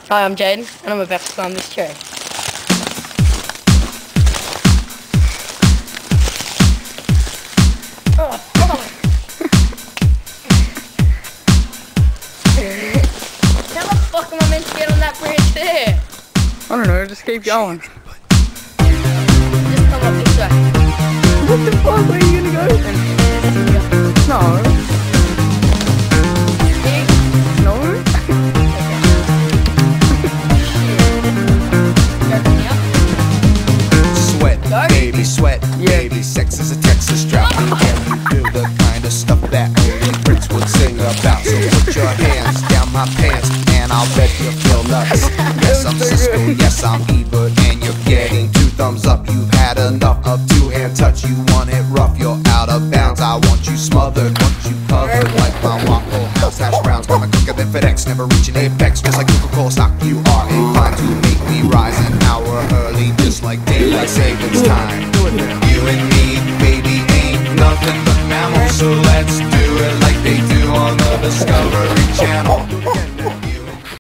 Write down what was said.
Hi, I'm Jaden, and I'm about to climb this tree. Oh, fuck. How the fuck am I meant to get on that bridge there? I don't know, just keep going. Just come up this way. What the fuck, where are you gonna go then? No. No? Sweat, baby, sweat, baby. Sex is a Texas drought. Can you do the kind of stuff that only Prince would sing about? So put your hands down my pants, and I'll bet you feel nuts. Yes, I'm Cisco, yes, I'm Ebert, and you're getting 2 thumbs up. You've had enough of 2-hand touch. You want it rough, you're out of bounds. I want you smothered, want you covered like my Waffle House hash browns. Coming quicker than FedEx, never reaching apex. Just like Coca-Cola stock, you are inclined to make me rise an hour early, just like daylight savings time. You and me